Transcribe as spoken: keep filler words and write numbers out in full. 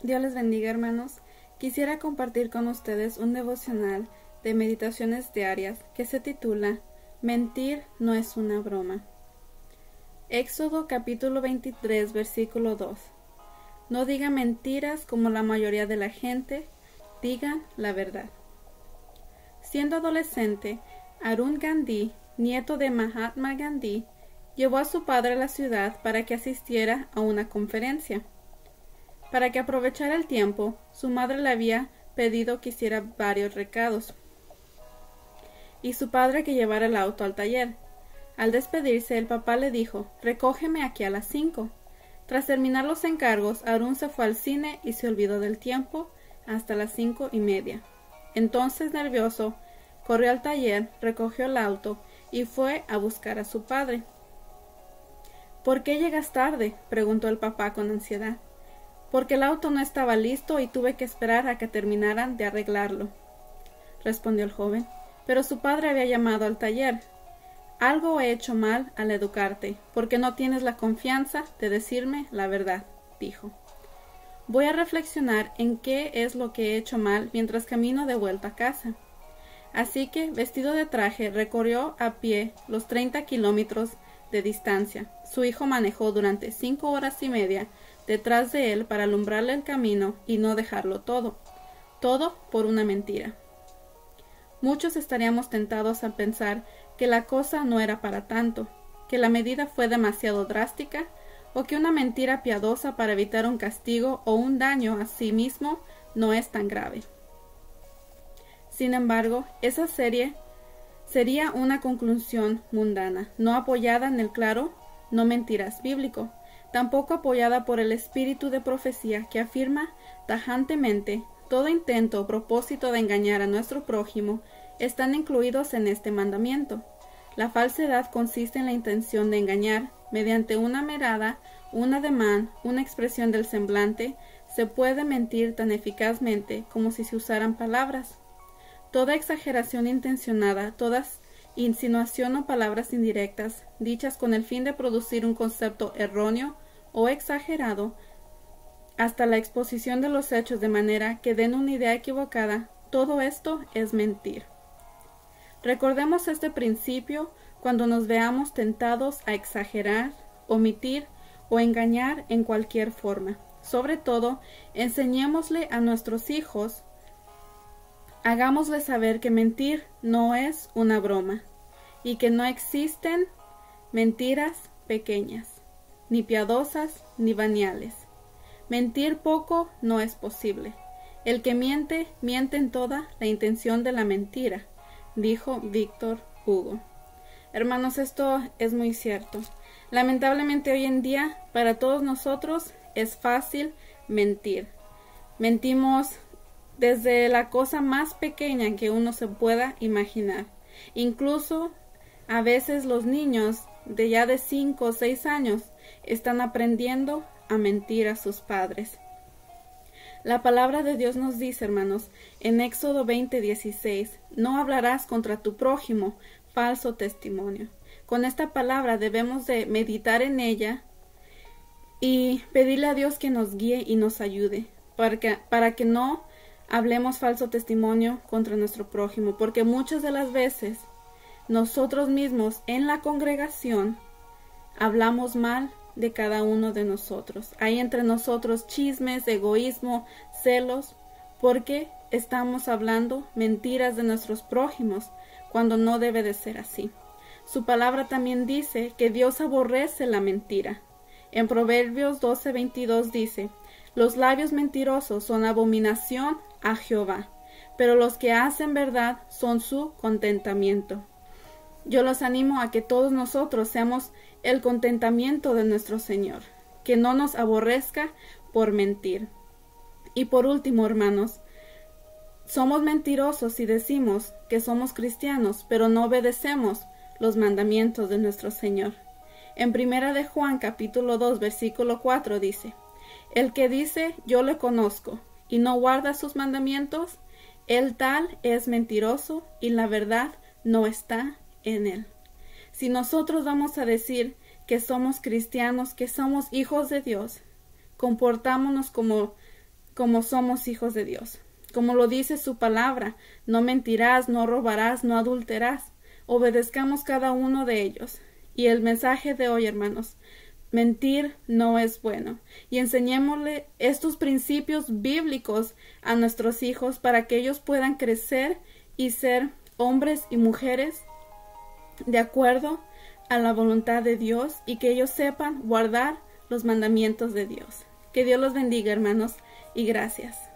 Dios les bendiga, hermanos. Quisiera compartir con ustedes un devocional de meditaciones diarias que se titula Mentir no es una broma. Éxodo capítulo veintitrés, versículo dos. No digan mentiras como la mayoría de la gente, digan la verdad. Siendo adolescente, Arun Gandhi, nieto de Mahatma Gandhi, llevó a su padre a la ciudad para que asistiera a una conferencia. Para que aprovechara el tiempo, su madre le había pedido que hiciera varios recados, y su padre que llevara el auto al taller. Al despedirse, el papá le dijo: «Recógeme aquí a las cinco». Tras terminar los encargos, Arun se fue al cine y se olvidó del tiempo hasta las cinco y media. Entonces, nervioso, corrió al taller, recogió el auto y fue a buscar a su padre. «¿Por qué llegas tarde?», preguntó el papá con ansiedad. «Porque el auto no estaba listo y tuve que esperar a que terminaran de arreglarlo», respondió el joven. Pero su padre había llamado al taller. «Algo he hecho mal al educarte, porque no tienes la confianza de decirme la verdad», dijo. «Voy a reflexionar en qué es lo que he hecho mal mientras camino de vuelta a casa». Así que, vestido de traje, recorrió a pie los treinta kilómetros de distancia. Su hijo manejó durante cinco horas y media detrás de él para alumbrarle el camino y no dejarlo todo. Todo por una mentira. Muchos estaríamos tentados a pensar que la cosa no era para tanto, que la medida fue demasiado drástica, o que una mentira piadosa para evitar un castigo o un daño a sí mismo no es tan grave. Sin embargo, esa serie sería una conclusión mundana, no apoyada en el claro no mentirás bíblico, tampoco apoyada por el espíritu de profecía que afirma tajantemente: todo intento o propósito de engañar a nuestro prójimo están incluidos en este mandamiento. La falsedad consiste en la intención de engañar. Mediante una mirada, un ademán, una expresión del semblante, se puede mentir tan eficazmente como si se usaran palabras. Toda exageración intencionada, toda insinuación o palabras indirectas, dichas con el fin de producir un concepto erróneo o exagerado, hasta la exposición de los hechos de manera que den una idea equivocada, todo esto es mentir. Recordemos este principio cuando nos veamos tentados a exagerar, omitir o engañar en cualquier forma. Sobre todo, enseñémosle a nuestros hijos, hagámosle saber que mentir no es una broma y que no existen mentiras pequeñas, ni piadosas ni veniales. Mentir poco no es posible. El que miente, miente en toda la intención de la mentira, dijo Víctor Hugo. Hermanos, esto es muy cierto. Lamentablemente hoy en día, para todos nosotros, es fácil mentir. Mentimos desde la cosa más pequeña que uno se pueda imaginar. Incluso, a veces los niños de ya de cinco o seis años están aprendiendo a mentir a sus padres. La palabra de Dios nos dice, hermanos, en Éxodo veinte dieciséis, no hablarás contra tu prójimo falso testimonio. Con esta palabra debemos de meditar en ella y pedirle a Dios que nos guíe y nos ayude para que, para que no hablemos falso testimonio contra nuestro prójimo, porque muchas de las veces nosotros mismos en la congregación hablamos mal de cada uno de nosotros. Hay entre nosotros chismes, egoísmo, celos, porque estamos hablando mentiras de nuestros prójimos, cuando no debe de ser así. Su palabra también dice que Dios aborrece la mentira. En Proverbios doce veintidós dice: los labios mentirosos son abominación a Jehová, pero los que hacen verdad son su contentamiento. Yo los animo a que todos nosotros seamos el contentamiento de nuestro Señor, que no nos aborrezca por mentir. Y por último, hermanos, somos mentirosos si decimos que somos cristianos, pero no obedecemos los mandamientos de nuestro Señor. En Primera de Juan, capítulo dos, versículo cuatro dice: el que dice yo le conozco y no guarda sus mandamientos, el tal es mentiroso y la verdad no está en él. Si nosotros vamos a decir que somos cristianos, que somos hijos de Dios, comportámonos como como somos hijos de Dios. Como lo dice su palabra, no mentirás, no robarás, no adulterás. Obedezcamos cada uno de ellos. Y el mensaje de hoy, hermanos, mentir no es bueno. Y enseñémosle estos principios bíblicos a nuestros hijos para que ellos puedan crecer y ser hombres y mujeres de acuerdo a la voluntad de Dios y que ellos sepan guardar los mandamientos de Dios. Que Dios los bendiga, hermanos, y gracias.